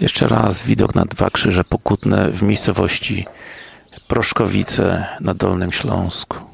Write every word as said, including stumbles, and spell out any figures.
Jeszcze raz widok na Dwa Krzyże Pokutne w miejscowości Proszkowice na Dolnym Śląsku.